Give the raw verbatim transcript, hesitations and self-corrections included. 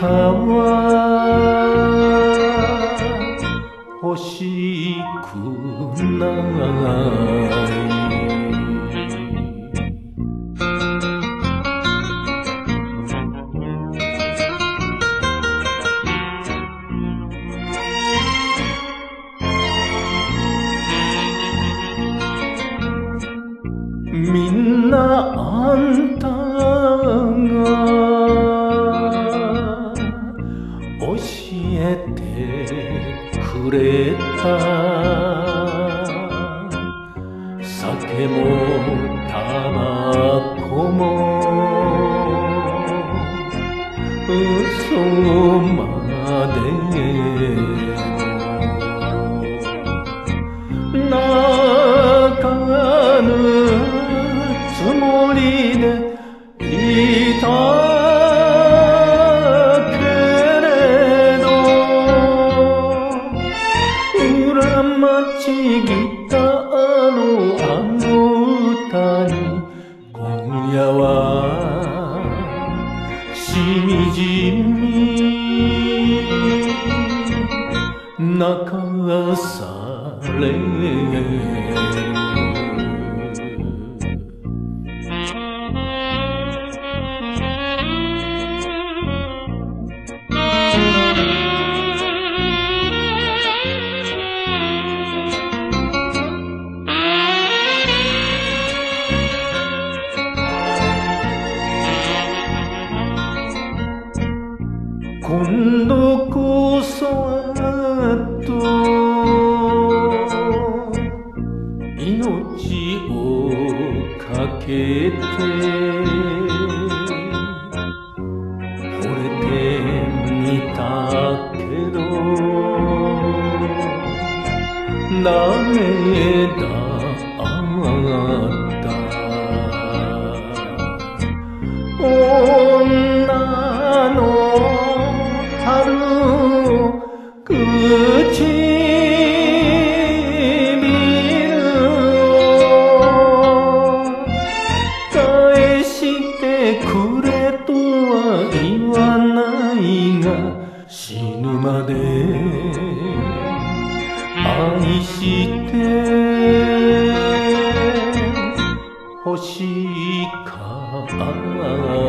は欲しくないみんなあんたが教えてくれた酒もタバコも嘘まで泣かぬつもりでいたけれど裏町ギターのあの歌に今夜はしみじみ泣かされる今度こそはと命をかけて惚れてみたけどダメだった女の春唇を返してくれとは言わないが死ぬまで愛して欲しかった